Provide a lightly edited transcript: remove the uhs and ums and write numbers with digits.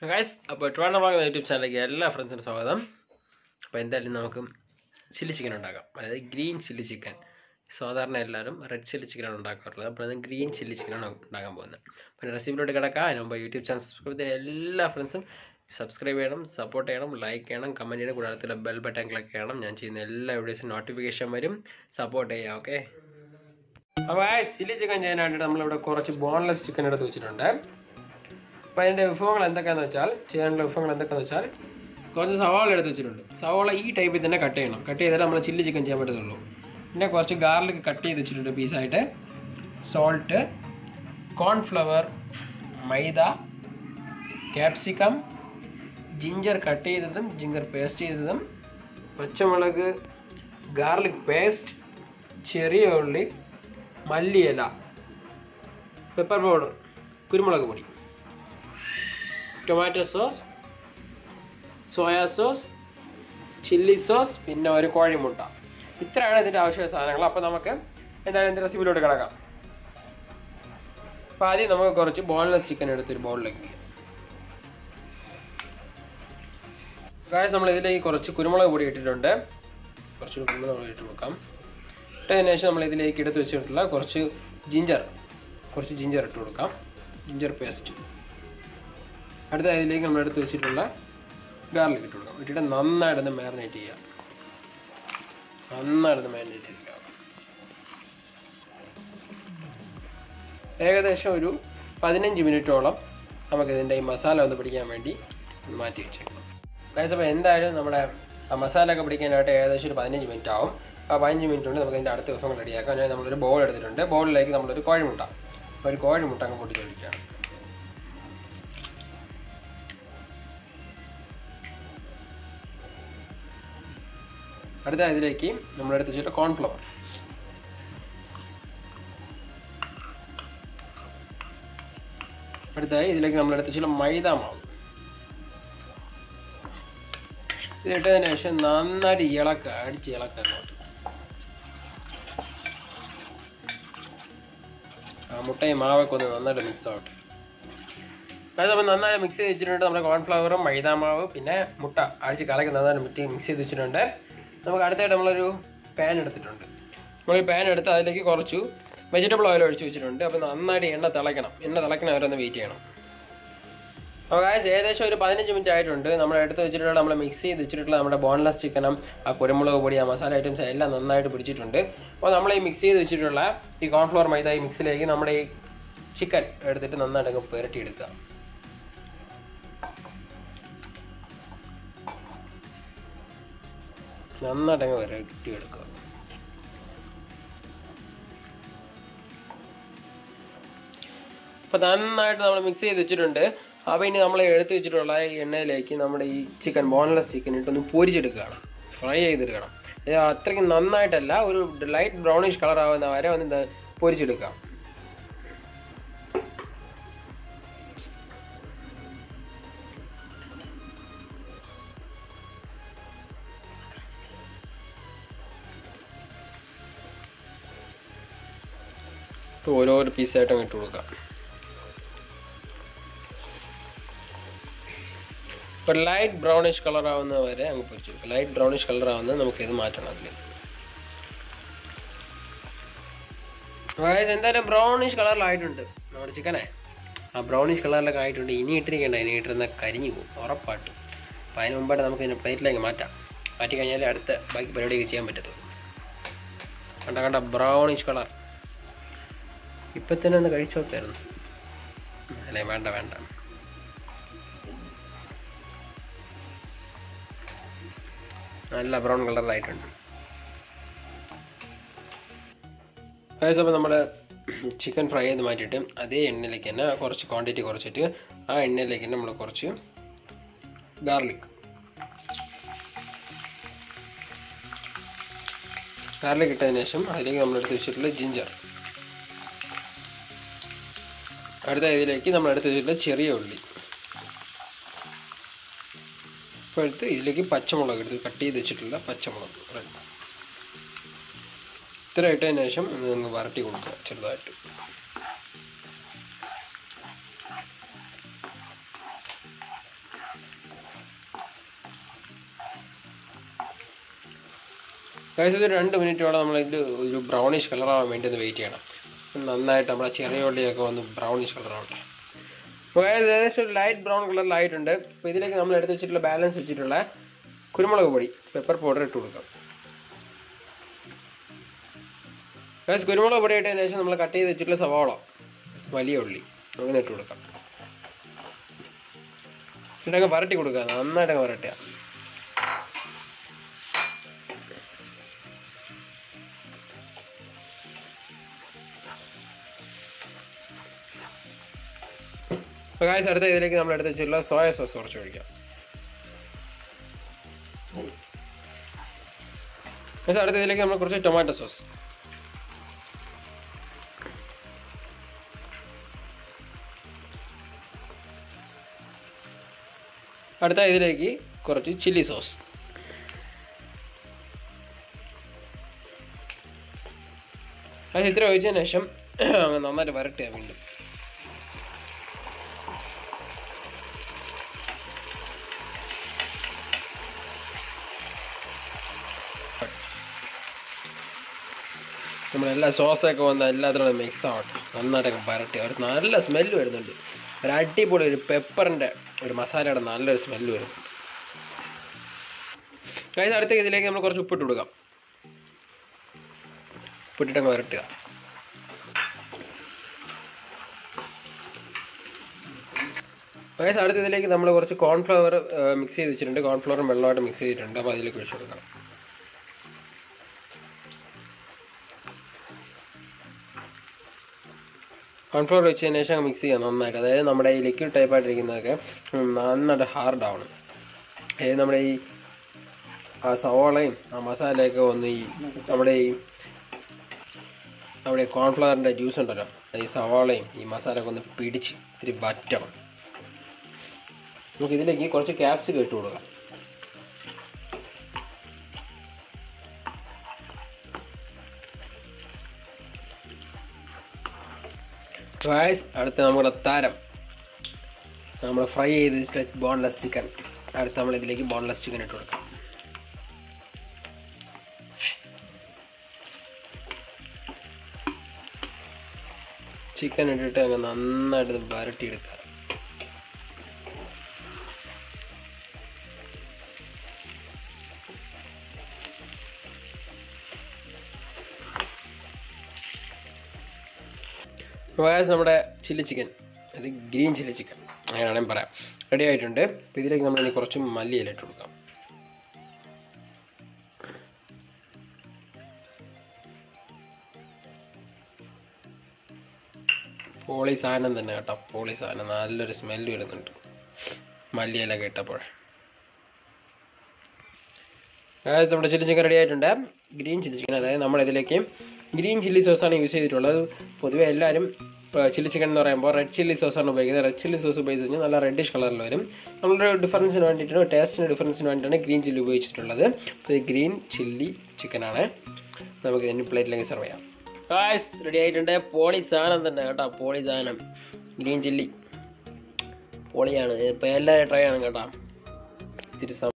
Guys, അപ്പോൾ Trivandrum vlog എന്ന YouTube ചാനലിലേക്ക് എല്ലാ ഫ്രണ്ട്സിനും സ്വാഗതം. അപ്പോൾ എന്തായാലും നമുക്ക് ചില്ലി ചിക്കൻ ഉണ്ടാക്കാം. അതായത് ഗ്രീൻ ചില്ലി ചിക്കൻ. സാധാരണ എല്ലാവരും റെഡ് ചില്ലി ചിക്കനാണ് ഉണ്ടാക്കാറുള്ളത്. അപ്പോൾ അത് ഗ്രീൻ ചില്ലി ചിക്കനാണ് ഉണ്ടാക്കാൻ പോകുന്നത്. പിന്നെ റെസിപ്പിയിലോട്ട് കിടക്കാം. അതിന് മുമ്പ് യൂട്യൂബ് ചാനൽ സബ്സ്ക്രൈബ് ചെയ്ത എല്ലാ ഫ്രണ്ട്സും സബ്സ്ക്രൈബ് ചെയ്യണം, സപ്പോർട്ട് ചെയ്യണം, ലൈക്ക് ചെയ്യണം, കമൻറ്റ് ചെയ്യണം, കൂടെ അടുത്തുള്ള ബെൽ ബട്ടൺ ക്ലിക്ക് ചെയ്യണം. ഞാൻ ചെയ്യുന്ന എല്ലാ വീഡിയോസും നോട്ടിഫിക്കേഷൻ വരും. സപ്പോർട്ട് ചെയ്യാം. ഓക്കെ, അപ്പോൾ ചില്ലി ചിക്കൻ ചെയ്യാനായിട്ട് നമ്മളിവിടെ കുറച്ച് ബോൺലെസ് ചിക്കൻ എടുത്ത് വെച്ചിട്ടുണ്ട്. അപ്പോൾ അതിൻ്റെ വിഭവങ്ങൾ എന്തൊക്കെയാണെന്ന് വെച്ചാൽ കുറച്ച് സവാള എടുത്ത് വെച്ചിട്ടുണ്ട്. സവാള ഈ ടൈപ്പിൽ തന്നെ കട്ട് ചെയ്യണം. കട്ട് ചെയ്താൽ നമ്മൾ ചില്ലി ചിക്കൻ ചെയ്യാൻ പറ്റത്തുള്ളൂ. പിന്നെ കുറച്ച് ഗാർലിക് കട്ട് ചെയ്ത് വെച്ചിട്ടുണ്ട് പീസായിട്ട്, സോൾട്ട്, കോൺഫ്ലവർ, മൈദ, ക്യാപ്സിക്കം, ജിഞ്ചർ കട്ട് ചെയ്തതും ജിഞ്ചർ പേസ്റ്റ് ചെയ്തതും, പച്ചമുളക്, ഗാർലിക് പേസ്റ്റ്, ചെറിയ ഉള്ളി, മല്ലിയില, പെപ്പർ പൗഡർ, കുരുമുളക് പൊടി, tomato sauce, soya sauce, chilli sauce, പിന്നെ ഒരു കോഴിമുട്ട. ഇത്രയാണ് ഇതിൻ്റെ ആവശ്യമായ സാധനങ്ങൾ. അപ്പോൾ നമുക്ക് എന്തായാലും ഇതിൻ്റെ റെസിപ്പിയിലോട്ട് കിടക്കാം. അപ്പോൾ ആദ്യം നമുക്ക് കുറച്ച് ബോൺലെസ് ചിക്കൻ എടുത്തൊരു ബൗളിലേക്ക്. നമ്മൾ ഇതിലേക്ക് കുറച്ച് കുരുമുളക് പൊടി ഇട്ടിട്ടുണ്ട്. കുറച്ച് കുരുമുളക് പൊടി ഇട്ട് കൊടുക്കാം. ഇട്ടതിന് ശേഷം നമ്മൾ ഇതിലേക്ക് എടുത്ത് വെച്ചിട്ടുള്ള കുറച്ച് ജിഞ്ചർ ഇട്ട് കൊടുക്കാം. Ginger paste. അടുത്ത ഇതിലേക്ക് നമ്മൾ എടുത്ത് വെച്ചിട്ടുള്ള ഗാർലിക് ഇട്ട് കൊടുക്കാം. ഇട്ടിട്ട് നന്നായിട്ടൊന്ന് മാരിനേറ്റ് ചെയ്യാം. ഏകദേശം ഒരു 15 മിനിറ്റോളം നമുക്കിതിൻ്റെ ഈ മസാല ഒന്ന് പിടിക്കാൻ വേണ്ടി മാറ്റി വെച്ചേക്കണം. അപ്പോൾ എന്തായാലും നമ്മുടെ മസാല ഒക്കെ പിടിക്കാനായിട്ട് ഏകദേശം ഒരു 15 മിനിറ്റ് ആവും. ആ 15 മിനിറ്റ് കൊണ്ട് നമുക്ക് ഇതിൻ്റെ അടുത്ത വിഭവങ്ങൾ റെഡിയാക്കാം. ഞാൻ നമ്മളൊരു ബൗൾ എടുത്തിട്ടുണ്ട്. ബൗളിലേക്ക് നമ്മളൊരു കോഴിമുട്ട അങ്ങ് പൊട്ടിച്ചൊഴിക്കാം. അടുത്ത ഇതിലേക്ക് നമ്മളെടുത്ത് വെച്ചിട്ട് കോൺഫ്ലവർ, അടുത്തായി ഇതിലേക്ക് നമ്മളെടുത്ത് വെച്ചിട്ട് മൈദ മാവ്. ഇതിട്ടതിന് ശേഷം നന്നായിട്ട് അടിച്ച് ഇളക്കുക. മുട്ടയും മാവൊക്കെ ഒന്ന് നന്നായിട്ട് മിക്സ് ആവട്ടെ. അത് നമ്മൾ നന്നായിട്ട് മിക്സ് ചെയ്ത് വെച്ചിട്ടുണ്ട്. നമ്മുടെ കോൺഫ്ലവറും മൈദ മാവ് പിന്നെ മുട്ട അടിച്ച് കലക്കി നന്നായിട്ട് മിക്സ് ചെയ്ത് വെച്ചിട്ടുണ്ട്. നമുക്ക് അടുത്തായിട്ട് നമ്മളൊരു പാൻ എടുത്തിട്ടുണ്ട്. നമ്മൾ ഈ പാൻ എടുത്ത് അതിലേക്ക് കുറച്ച് വെജിറ്റബിൾ ഓയിൽ ഒഴിച്ച് വെച്ചിട്ടുണ്ട്. അപ്പോൾ നന്നായിട്ട് എണ്ണ തിളയ്ക്കണം അവരൊന്ന് വെയിറ്റ് ചെയ്യണം. അപ്പോൾ ഏകദേശം ഒരു 15 മിനിറ്റ് ആയിട്ടുണ്ട്. നമ്മൾ എടുത്ത് വെച്ചിട്ടുള്ള നമ്മൾ മിക്സ് ചെയ്ത് വെച്ചിട്ടുള്ള നമ്മുടെ ബോൺലെസ് ചിക്കനും ആ കുരുമുളക് പൊടി ആ മസാല ഐറ്റംസ് എല്ലാം നന്നായിട്ട് പിടിച്ചിട്ടുണ്ട്. അപ്പോൾ നമ്മൾ ഈ മിക്സ് ചെയ്ത് വെച്ചിട്ടുള്ള ഈ കോൺഫ്ലവർ മൈദ ഈ മിക്സിലേക്ക് നമ്മുടെ ഈ ചിക്കൻ എടുത്തിട്ട് നന്നായിട്ട് പുരട്ടിയെടുക്കുക. നന്നായിട്ടങ്ങ് വരട്ടിയെടുക്കുക. അപ്പോൾ നന്നായിട്ട് നമ്മൾ മിക്സ് ചെയ്ത് വെച്ചിട്ടുണ്ട്. അപ്പോൾ ഇനി നമ്മൾ എടുത്ത് വെച്ചിട്ടുള്ള ഈ എണ്ണയിലേക്ക് നമ്മുടെ ഈ ബോൺലെസ് ചിക്കൻ ഇട്ടൊന്ന് പൊരിച്ചെടുക്കുകയാണ്, ഫ്രൈ ചെയ്തെടുക്കണം. അത്രയ്ക്ക് നന്നായിട്ടല്ല, ഒരു ലൈറ്റ് ബ്രൗണിഷ് കളർ ആവുന്ന വരെ ഒന്ന് പൊരിച്ചെടുക്കാം. ഓരോരോ പീസായിട്ട് ഇട്ട് കൊടുക്കാം. ഇപ്പോൾ ലൈറ്റ് ബ്രൗണിഷ് കളർ ആവുന്നത് വരെ അങ്ങ് പൊരിച്ചെടുക്കും. ലൈറ്റ് ബ്രൗണിഷ് കളർ ആവുന്നത് നമുക്കിത് മാറ്റണം. അതിൽ എന്തായാലും ബ്രൗണിഷ് കളറിലായിട്ടുണ്ട് നമ്മുടെ ചിക്കനെ. ആ ബ്രൗണിഷ് കളറിലൊക്കെ ആയിട്ടുണ്ട്. ഇനി ഇട്ടിരുന്ന കരിഞ്ഞു പോകും ഉറപ്പായിട്ടും. അപ്പോൾ അതിന് മുമ്പായിട്ട് നമുക്ക് ഇതിൻ്റെ പ്ലേറ്റിലേക്ക് മാറ്റി കഴിഞ്ഞാൽ അടുത്ത ബാക്കി പരിപാടിയൊക്കെ ചെയ്യാൻ പറ്റത്തുള്ളൂ. കണ്ട ബ്രൗണിഷ് കളർ. ഇപ്പം തന്നെ ഒന്ന് കഴിച്ചു നോക്കായിരുന്നു. അല്ലേ, വേണ്ട. നല്ല ബ്രൗൺ കളറിലായിട്ടുണ്ട്. അപ്പോൾ നമ്മൾ ചിക്കൻ ഫ്രൈ ചെയ്ത് മാറ്റിയിട്ട് അതേ എണ്ണയിലേക്ക് തന്നെ കുറച്ച് ക്വാണ്ടിറ്റി കുറച്ചിട്ട് ആ എണ്ണയിലേക്ക് തന്നെ നമ്മൾ കുറച്ച് ഗാർലിക് ഇട്ടതിന് ശേഷം അതിലേക്ക് നമ്മളെടുത്ത് വെച്ചിട്ടുള്ള ജിഞ്ചർ, അടുത്ത ഇതിലേക്ക് നമ്മളെടുത്ത് വെച്ചിട്ടുള്ള ചെറിയ ഉള്ളി, ഇപ്പോൾ എടുത്ത് ഇതിലേക്ക് പച്ചമുളക് എടുത്ത് കട്ട് ചെയ്ത് വെച്ചിട്ടുള്ള പച്ചമുളക് ഇത്ര ഇട്ടതിന് ശേഷം ഒന്ന് വരട്ടി കൊടുക്കുക ചെറുതായിട്ട്. ഗൈസ് ഒരു 2 മിനിറ്റോളം നമ്മളിത് ഒരു ബ്രൗണിഷ് കളറാവാൻ വേണ്ടി ഒന്ന് വെയിറ്റ് ചെയ്യണം. നന്നായിട്ട് നമ്മളെ ചെറിയ ഉള്ളിയൊക്കെ ഒന്ന് ബ്രൗണിഷ് കളറാവട്ടെ. അപ്പോൾ ഏകദേശം ഒരു ലൈറ്റ് ബ്രൗൺ കളറിലായിട്ടുണ്ട്. അപ്പോൾ ഇതിലേക്ക് നമ്മൾ എടുത്ത് വെച്ചിട്ടുള്ള ബാലൻസ് വെച്ചിട്ടുള്ള കുരുമുളക് പൊടി, പെപ്പർ പൗഡർ ഇട്ട് കൊടുക്കാം. ഗൈസ് കുരുമുളക് പൊടി ഇട്ടതിന് ശേഷം നമ്മൾ കട്ട് ചെയ്ത് വെച്ചിട്ടുള്ള സവാള, വലിയ ഉള്ളി അങ്ങനെ ഇട്ട് കൊടുക്കാം. എന്നിട്ടങ്ങ് വരട്ടി കൊടുക്കുക, നന്നായിട്ടങ്ങ് വരട്ടുക. അപ്പോൾ ഗൈസ് അടുത്ത ഇതിലേക്ക് നമ്മൾ എടുത്ത് വെച്ചിട്ടുള്ള സോയ സോസ് കുറച്ച് ഒഴിക്കാം. ഗൈസ് അടുത്ത ഇതിലേക്ക് നമ്മൾ കുറച്ച് ടൊമാറ്റോ സോസ്, അടുത്ത ഇതിലേക്ക് കുറച്ച് ചില്ലി സോസ്, അത് ഇത്ര ഒഴിച്ചതിന് ശേഷം നന്നായിട്ട് വരട്ടുക വീണ്ടും. നമ്മളെല്ലാ സോസൊക്കെ വന്ന് എല്ലാത്തിനും മിക്സ് ആവട്ടെ, നന്നായിട്ടൊക്കെ വരട്ടി. ഒരു നല്ല സ്മെല്ല് വരുന്നുണ്ട്, ഒരു അടിപൊളി ഒരു പെപ്പറിൻ്റെ ഒരു മസാലയുടെ നല്ലൊരു സ്മെല്ല് വരും. അതായത് അടുത്ത ഇതിലേക്ക് നമ്മൾ കുറച്ച് ഉപ്പിട്ട് കൊടുക്കാം. ഉപ്പിട്ടിട്ടങ്ങ് വരട്ടുക. അടുത്ത ഇതിലേക്ക് നമ്മൾ കുറച്ച് കോൺഫ്ലവർ മിക്സ് ചെയ്ത് വെച്ചിട്ടുണ്ട്. കോൺഫ്ലവറും വെള്ളമായിട്ട് മിക്സ് ചെയ്തിട്ടുണ്ട്. അപ്പോൾ അതിലേക്ക് ഒഴിച്ചു കൊടുക്കണം. കോൺഫ്ലവർ വെച്ചതിന് ശേഷം മിക്സ് ചെയ്യാം നന്നായിട്ട്. അതായത് നമ്മുടെ ഈ ലിക്വിഡ് ടൈപ്പായിട്ടിരിക്കുന്നതൊക്കെ നന്നായിട്ട് ഹാർഡാവണം. അതായത് നമ്മുടെ ഈ ആ സവാളയും ആ മസാലയൊക്കെ ഒന്ന് നമ്മുടെ കോൺഫ്ലവറിൻ്റെ ജ്യൂസ് ഉണ്ടല്ലോ, ഈ സവാളയും ഈ മസാലയൊക്കെ ഒന്ന് പിടിച്ച് ഇത്തിരി വറ്റണം. നമുക്കിതിലേക്ക് കുറച്ച് ക്യാപ്സിക്കം ഇട്ട് കൊടുക്കാം. അടുത്ത നമ്മുടെ താരം, നമ്മൾ ഫ്രൈ ചെയ്ത് ബോൺലെസ് ചിക്കൻ. അടുത്ത് നമ്മൾ ഇതിലേക്ക് ബോൺലെസ് ചിക്കൻ ഇട്ട് കൊടുക്കാം. ചിക്കൻ ഇട്ടിട്ട് അങ്ങ് നന്നായിട്ട് വരട്ടിയെടുക്കുക. നമ്മുടെ ചില്ലി ചിക്കൻ, അത് ഗ്രീൻ ചില്ലി ചിക്കൻ അങ്ങനെയാണെങ്കിൽ പറയാം, റെഡി ആയിട്ടുണ്ട്. അപ്പോൾ ഇതിലേക്ക് നമ്മൾ ഇനി കുറച്ച് മല്ലിയില ഇട്ട് കൊടുക്കാം. പോളി സാധനം തന്നെ കേട്ടോ, പോളി സാധനം, നല്ലൊരു സ്മെല്ല് വരുന്നുണ്ട് മല്ലിയിലൊക്കെ ഇട്ടപ്പോൾ. നമ്മുടെ ചില്ലി ചിക്കൻ റെഡി ആയിട്ടുണ്ട്. ഗ്രീൻ ചില്ലി ചിക്കൻ, അതായത് നമ്മളിതിലേക്ക് ഗ്രീൻ ചില്ലി സോസാണ് യൂസ് ചെയ്തിട്ടുള്ളത്. പൊതുവെ എല്ലാവരും ചില്ലി ചിക്കൻ എന്ന് പറയുമ്പോൾ റെഡ് ചില്ലി സോസാണ് ഉപയോഗിക്കുന്നത്. റെഡ് ചില്ലി സോസ് ഉപയോഗിച്ച് കഴിഞ്ഞാൽ നല്ല റെഡിഷ് കളറിൽ വരും. നമ്മുടെ ഡിഫറൻസിന് വേണ്ടിയിട്ടാണ്, ടേസ്റ്റിന് ഡിഫറൻസിന് വേണ്ടിയിട്ടാണ് ഗ്രീൻ ചില്ലി ഉപയോഗിച്ചിട്ടുള്ളത്. അപ്പോൾ ഇത് ഗ്രീൻ ചില്ലി ചിക്കനാണ്. നമുക്ക് ഇതിന് പ്ലേറ്റിലേക്ക് സെർവ് ചെയ്യാം. റെഡി ആയിട്ടുണ്ട്. പോളി സാധനം തന്നെ കേട്ടോ, പോളി സാധനം ഗ്രീൻ ചില്ലി പൊളിയാണ്. ഇപ്പോൾ എല്ലാവരും ട്രൈ ചെയ്യണം കേട്ടോ. ഇത്തിരി